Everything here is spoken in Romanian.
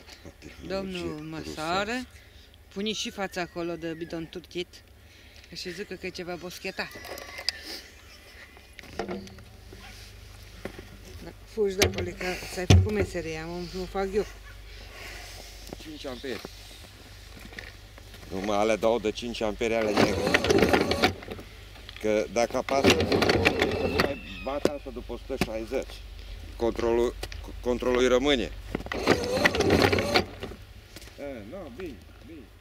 Domnul măsoară, pune și fața acolo de bidon turchit, că și zică că e ceva boschetat. Da, fugi de acolo, că ți-ai făcut meseria, nu fac eu. 5 amperi. Numai alea dau de 5 amperi, ale negre. Că dacă apasă, nu mai bate asta după 160. Controlul îi rămâne. Nu, bine, bine.